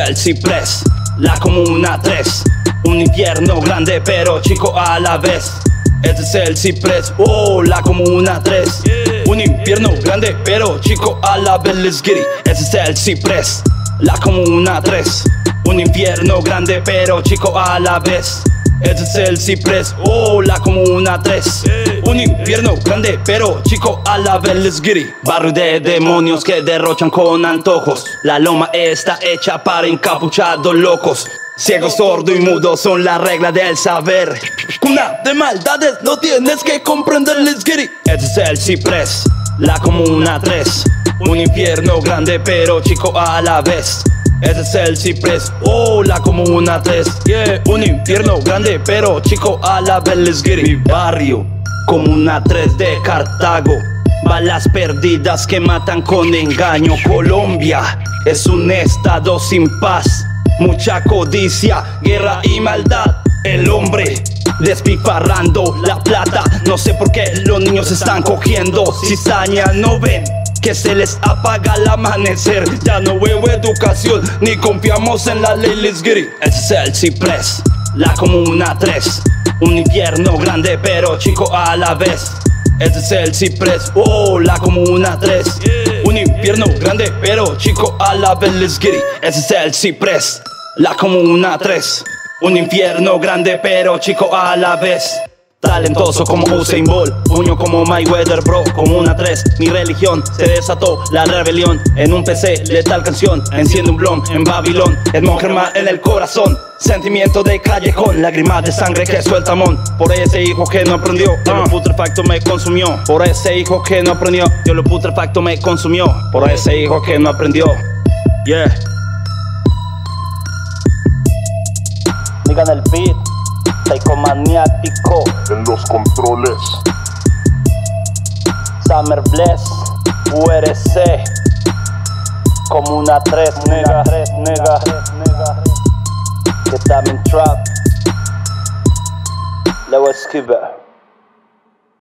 el Ciprés, la Comuna 3. Un infierno grande pero chico a la vez. Este es el Ciprés, oh, la Comuna 3. Un infierno grande pero chico a la vez, let's get it. Este es el Ciprés, la Comuna 3. Un infierno grande pero chico a la vez. Este es el Ciprés, oh, la Comuna 3. Un infierno grande pero chico a la vez, let's get it. Barrio de demonios que derrochan con antojos. La loma está hecha para encapuchados locos. Ciego, sordo y mudo son la regla del saber. Cuna de maldades, no tienes que comprender, let's get it. Este es el Ciprés, la Comuna 3. Un infierno grande pero chico a la vez. Este es el Ciprés, oh, la Comuna 3. Un infierno grande pero chico a la vez, let's get it. Mi barrio, Comuna 3 de Cartago. Balas perdidas que matan con engaño. Colombia es un estado sin paz. Mucha codicia, guerra y maldad. El hombre despifarrando la plata. No sé por qué los niños están cogiendo cizaña. No ven que se les apaga el amanecer. Ya no veo educación ni confiamos en la ley, let's get it. Este es el Ciprés, la Comuna 3. Un infierno grande pero chico a la vez. Este es el Ciprés, oh, la Comuna 3. Un infierno grande pero chico a la vez, let's get it. Este es el Ciprés, la Comuna 3. Un infierno grande pero chico a la vez. Talentoso como Usain Bolt, puño como Mayweather, bro. Comuna 3, mi religión, se desató la rebelión. En un PC, letal canción, enciende un blon en Babilón. El monje en el corazón, sentimiento de callejón. Lágrimas de sangre que suelta Mon. Por ese hijo que no aprendió, yo lo putrefacto me consumió. Por ese hijo que no aprendió, yo lo putrefacto me consumió. Por ese hijo que no aprendió, yeah. Digan el beat, Psychomaniático en los controles. Summer Bless, URC, Comuna 3, nega, que también trap, Leo Esquiva.